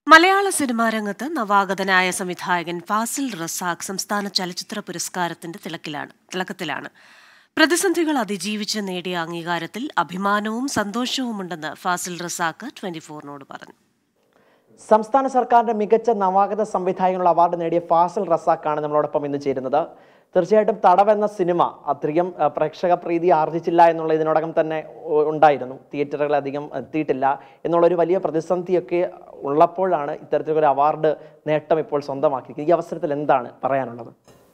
മലയാള cinema രംഗത്ത് നവാഗതനായ സംവിധായകൻ ഫാസിൽ റസാഖ് സംസ്ഥാന ചലച്ചിത്ര പുരസ്കാരത്തിന്റെ തിളക്കത്തിലാണ്. പ്രതിസന്ധികൾ അതിജീവിച്ച് നേടിയ അംഗീകാരത്തിൽ അഭിമാനവും സന്തോഷവുമുണ്ടെന്ന് ഫാസിൽ റസാഖ് 24നോട് പറഞ്ഞു. സംസ്ഥാന സർക്കാരിന്റെ മികച്ച നവാഗത സംവിധായകനുള്ള അവാർഡ് നേടിയ ഫാസിൽ റസാഖാണ് നമ്മളോടൊപ്പം ഇന്ന് ചേരുന്നത്. തീർച്ചയായിട്ടും തടവെന്ന സിനിമ അധികം പ്രേക്ഷക പ്രീതി ആർജിച്ചില്ല എന്നുള്ള ഇതിനോടകം തന്നെ ഉണ്ടായിരുന്നു. തിയേറ്ററുകൾ അധികം എത്തിയിട്ടില്ല എന്നുള്ളൊരു വലിയ പ്രതിസന്ധിയൊക്കെ ഉള്ളപ്പോഴാണ് ഇത്തരത്തിലൊരു അവാർഡ് നേട്ടം ഇപ്പോൾ സ്വന്തമാക്കിയിരിക്കുന്നത്. ഈ അവസരത്തിൽ എന്താണ് പറയാനുള്ളത്?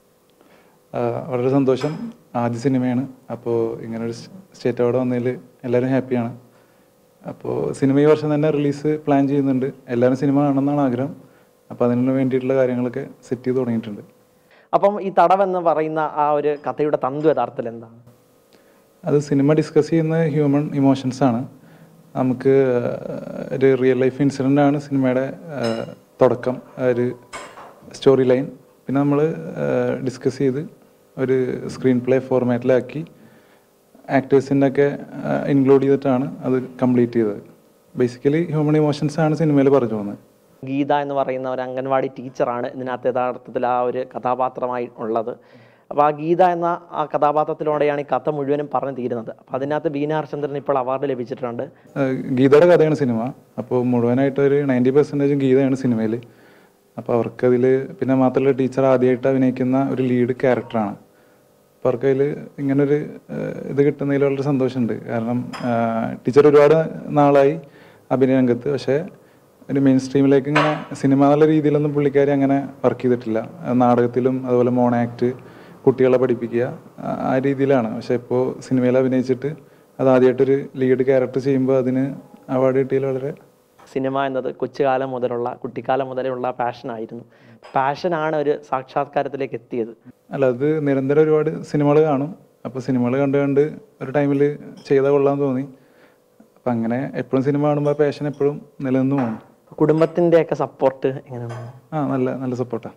വളരെ സന്തോഷം. ആദ്യ സിനിമയാണ്. അപ്പോൾ ഇങ്ങനൊരു സ്റ്റേറ്റ് അവാർഡ് വന്നതിൽ എല്ലാവരും ഹാപ്പിയാണ്. അപ്പോൾ സിനിമ ഈ വർഷം തന്നെ റിലീസ് പ്ലാൻ ചെയ്യുന്നുണ്ട്. എല്ലാവരും സിനിമ കാണണമെന്നാണ് ആഗ്രഹം. അപ്പോൾ അതിന് വേണ്ടിയിട്ടുള്ള കാര്യങ്ങളൊക്കെ സെറ്റ് ചെയ്ത് തുടങ്ങിയിട്ടുണ്ട്. അപ്പം ഈ തടവെന്ന് പറയുന്ന ആ ഒരു കഥയുടെ തന്തു യഥാർത്ഥത്തിൽ എന്താണ്? അത് സിനിമ ഡിസ്കസ് ചെയ്യുന്ന ഹ്യൂമൻ ഇമോഷൻസ് ആണ്. നമുക്ക് ഒരു റിയൽ ലൈഫ് ഇൻസിഡൻ്റ് ആണ് സിനിമയുടെ തുടക്കം, ഒരു സ്റ്റോറി ലൈൻ. പിന്നെ നമ്മൾ ഡിസ്കസ് ചെയ്ത് ഒരു സ്ക്രീൻ പ്ലേ ഫോർമാറ്റിലാക്കി ആക്ടേഴ്സിൻ്റെ ഒക്കെ ഇൻക്ലൂഡ് ചെയ്തിട്ടാണ് അത് കംപ്ലീറ്റ് ചെയ്തത്. ബേസിക്കലി ഹ്യൂമൻ ഇമോഷൻസ് ആണ് സിനിമയിൽ പറഞ്ഞു പോകുന്നത്. ഗീത എന്ന് പറയുന്ന ഒരു അംഗൻവാടി ടീച്ചറാണ് ഇതിനകത്ത് യഥാർത്ഥത്തിൽ ആ ഒരു കഥാപാത്രമായി ഉള്ളത്. അപ്പോൾ ആ ഗീത എന്ന ആ കഥാപാത്രത്തിലൂടെയാണ് ഈ കഥ മുഴുവനും പറഞ്ഞു തീരുന്നത്. അപ്പോൾ അതിനകത്ത് ബീന ഹർചന്ദ്രൻ ഇപ്പോൾ അവാർഡ് ലഭിച്ചിട്ടുണ്ട്. ഗീതയുടെ കഥയാണ് സിനിമ. അപ്പോൾ മുഴുവനായിട്ട് ഒരു 90% ഗീതയാണ് സിനിമയിൽ. അപ്പോൾ അവർക്കതിൽ പിന്നെ മാത്രമല്ല ടീച്ചർ ആദ്യമായിട്ട് അഭിനയിക്കുന്ന ഒരു ലീഡ് ക്യാരക്ടറാണ്. അപ്പോൾ അവർക്കതിൽ ഇങ്ങനൊരു ഇത് കിട്ടുന്നതിൽ വളരെ സന്തോഷമുണ്ട്. കാരണം ടീച്ചർ ഒരുപാട് നാളായി അഭിനയ രംഗത്ത്, പക്ഷേ ഒരു മെയിൻ സ്ട്രീമിലേക്ക് ഇങ്ങനെ സിനിമ എന്നുള്ള രീതിയിലൊന്നും പുള്ളിക്കാരി അങ്ങനെ വർക്ക് ചെയ്തിട്ടില്ല. നാടകത്തിലും അതുപോലെ മോണോ ആക്ട്, കുട്ടികളെ പഠിപ്പിക്കുക, ആ രീതിയിലാണ്. പക്ഷേ ഇപ്പോൾ സിനിമയിൽ അഭിനയിച്ചിട്ട് അത് ആദ്യമായിട്ടൊരു ലീഡ് ക്യാരക്ടർ ചെയ്യുമ്പോൾ അതിന് അവാർഡ് കിട്ടിയതിൽ വളരെ... സിനിമ എന്നത് കൊച്ചുകാലം മുതലുള്ള കുട്ടിക്കാലം മുതലുള്ള പാഷനായിരുന്നു. പാഷനാണ് ഒരു സാക്ഷാത്കാരത്തിലേക്ക് എത്തിയത്. അല്ല, അത് നിരന്തരം ഒരുപാട് സിനിമകൾ കാണും. അപ്പോൾ സിനിമകൾ കണ്ട് ഒരു ടൈമിൽ ചെയ്താൽ കൊള്ളാമെന്ന് തോന്നി. അപ്പം അങ്ങനെ എപ്പോഴും സിനിമ കാണുമ്പോൾ പാഷൻ എപ്പോഴും നിലനിന്ന് പോകും. കുടുംബത്തിൻ്റെയൊക്കെ സപ്പോർട്ട് എങ്ങനെയാണ്? നല്ല സപ്പോർട്ടാണ്.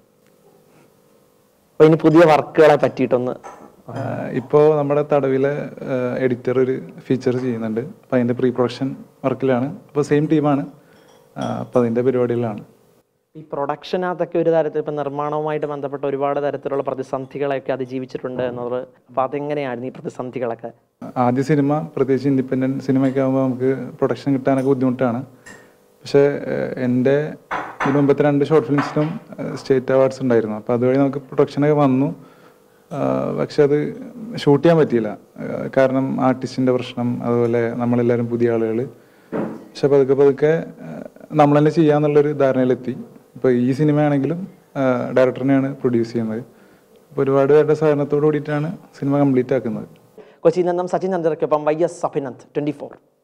അപ്പോൾ ഇനി പുതിയ വർക്കുകളെ പറ്റിയിട്ടൊന്ന്... ഇപ്പോൾ നമ്മുടെ തടവിലെ എഡിറ്റർ ഒരു ഫീച്ചർ ചെയ്യുന്നുണ്ട്. അപ്പോൾ അതിൻ്റെ പ്രീ പ്രൊഡക്ഷൻ വർക്കിലാണ്. അപ്പോൾ സെയിം ടീമാണ്. അപ്പോൾ അതിൻ്റെ പരിപാടികളാണ്. ഈ പ്രൊഡക്ഷനകത്തൊക്കെ ഒരു തരത്തിൽ ഇപ്പം നിർമ്മാണവുമായിട്ട് ബന്ധപ്പെട്ട ഒരുപാട് തരത്തിലുള്ള പ്രതിസന്ധികളെയൊക്കെ അതിജീവിച്ചിട്ടുണ്ട് എന്നത്. അപ്പോൾ അതെങ്ങനെയായിരുന്നു ഈ പ്രതിസന്ധികളൊക്കെ? ആദ്യ സിനിമ, പ്രത്യേകിച്ച് ഇൻഡിപെൻഡൻറ്റ് സിനിമയൊക്കെ ആകുമ്പോൾ നമുക്ക് പ്രൊഡക്ഷൻ കിട്ടാനൊക്കെ ബുദ്ധിമുട്ടാണ്. പക്ഷേ എൻ്റെ ഇതിന് മുമ്പത്തെ 2 ഷോർട്ട് ഫിലിംസിനും സ്റ്റേറ്റ് അവാർഡ്സ് ഉണ്ടായിരുന്നു. അപ്പോൾ അതുവഴി നമുക്ക് പ്രൊഡക്ഷനൊക്കെ വന്നു. പക്ഷെ അത് ഷൂട്ട് ചെയ്യാൻ പറ്റിയില്ല. കാരണം ആർട്ടിസ്റ്റിൻ്റെ പ്രശ്നം, അതുപോലെ നമ്മളെല്ലാവരും പുതിയ ആളുകൾ. പക്ഷെ പതുക്കെ നമ്മൾ തന്നെ ചെയ്യാന്നുള്ളൊരു ധാരണയിലെത്തി. ഇപ്പോൾ ഈ സിനിമയാണെങ്കിലും ഡയറക്ടറിനെയാണ് പ്രൊഡ്യൂസ് ചെയ്യുന്നത്. അപ്പോൾ ഒരുപാട് പേരുടെ സഹകരണത്തോടു കൂടിയിട്ടാണ് സിനിമ കംപ്ലീറ്റ് ആക്കുന്നത്. കൊച്ചിയിൽ നിന്നും സച്ചിൻ ചന്ദ്രയ്ക്കൊപ്പം YS അഭിനന്ദ്, 24.